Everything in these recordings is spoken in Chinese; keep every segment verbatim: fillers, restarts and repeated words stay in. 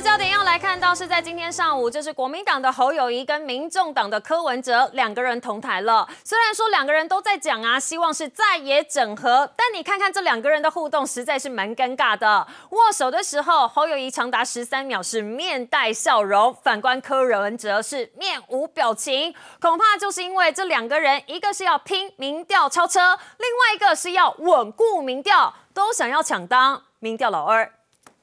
市焦点要来看到是在今天上午，这是国民党的侯友宜跟民众党的柯文哲两个人同台了。虽然说两个人都在讲啊，希望是在野整合，但你看看这两个人的互动，实在是蛮尴尬的。握手的时候，侯友宜长达十三秒是面带笑容，反观柯文哲是面无表情。恐怕就是因为这两个人，一个是要拼民调超车，另外一个是要稳固民调，都想要抢当民调老二。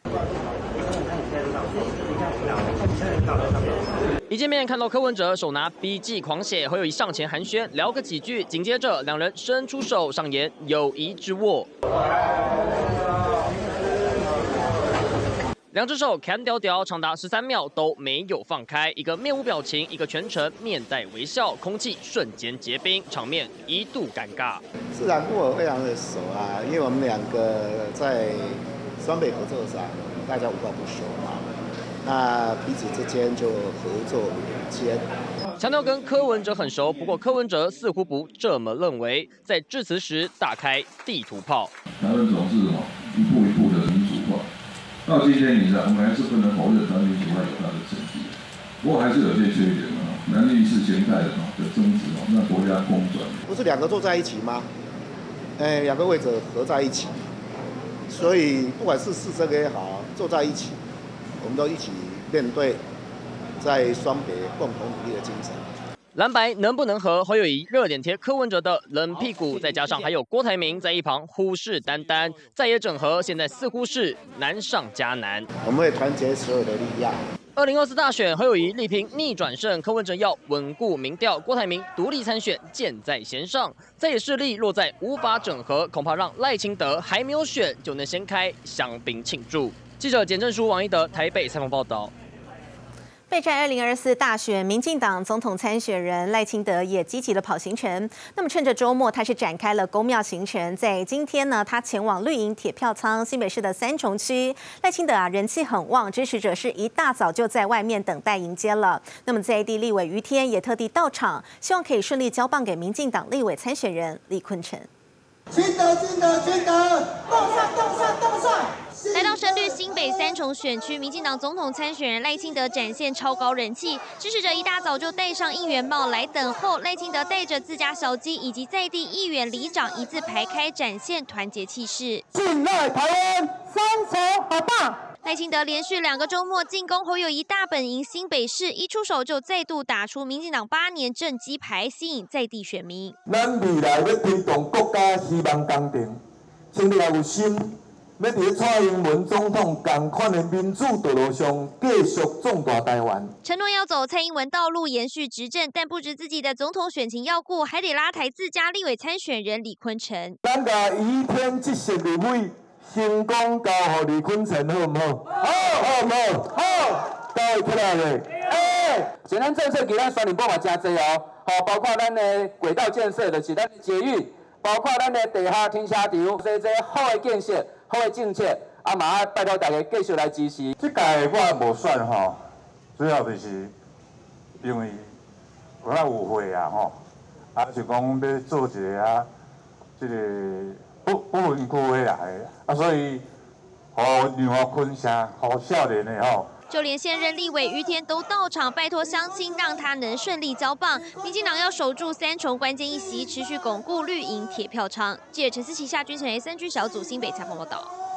一见面看到柯文哲手拿笔记狂写，侯友宜上前寒暄聊个几句，紧接着两人伸出手上演友谊之握，两只手砍屌屌，长达十三秒都没有放开，一个面无表情，一个全程面带微笑，空气瞬间结冰，场面一度尴尬。 自然跟我非常的熟啊，因为我们两个在双北合作上，大家无话不说嘛。 那彼此之间就合作无间。 强调跟柯文哲很熟，不过柯文哲似乎不这么认为，在致辞时大开地图炮。 台湾总是哦一步一步的民主化，到今天你知道，我们还是不能否认台湾民主化有它的成绩，不过还是有些缺点啊，男女意识形态的的争执哦，让国家空转。 不是两个坐在一起吗？哎，两个位置合在一起，所以不管是市政也好，坐在一起。 我们都一起面对在双北共同努力的精神。 蓝白能不能和侯友宜热脸贴柯文哲的冷屁股，再加上还有郭台铭在一旁虎视眈眈，在野整合现在似乎是难上加难。 我们会团结所有的力量。 二零二四大选，侯友宜力拼逆转胜，柯文哲要稳固民调，郭台铭独立参选，箭在弦上。在野势力落在无法整合，恐怕让赖清德还没有选就能先开香槟庆祝。 记者简正书、王一德台北采访报道。 备战二零二四大选，民进党总统参选人赖清德也积极的跑行程。那么趁着周末，他是展开了公庙行程。在今天呢，他前往绿营铁票仓新北市的三重区。赖清德啊，人气很旺，支持者是一大早就在外面等待迎接了。那么在地立委于天也特地到场，希望可以顺利交棒给民进党立委参选人李坤城。 清德，清德，清德，动上，动上，动上！ 来到深绿新北三重选区，民进党总统参选人赖清德展现超高人气，支持者一大早就戴上应援帽来等候。赖清德带着自家小鸡以及在地议员、里长一字排开，展现团结气势。 进来台湾，三重好棒！ 赖清德连续两个周末进攻侯友宜大本营新北市，一出手就再度打出民进党八年政绩牌，吸引在地选民。 咱未来要推动国家希望工程，请你也有心。 要伫蔡英文总统同款的民主道路上继续壮大台湾。 承诺要走蔡英文道路，延续执政，但不止自己的总统选情要顾，还得拉抬自家立委参选人李坤城。 咱甲宜天这席立委成功交予李坤城，好唔好？好，好唔好？好，交会起来咧。哎，现咱政策给咱选立部嘛真济哦，好，包括咱的轨道建设，就是咱的捷运，包括咱的地下停车场，这这好的建设。 好的政策，啊嘛拜托大家继续来支持。 这届我无选吼，主要就是因为我较有会啊吼，啊是讲要做一个啊，这个不不分区的来，啊所以互杨坤城，互少年的吼。 就连现任立委于天都到场，拜托乡亲让他能顺利交棒。民进党要守住三重关键一席，持续巩固绿营铁票仓。记者陈思琪、夏君成 S N G 小组新北采访报道。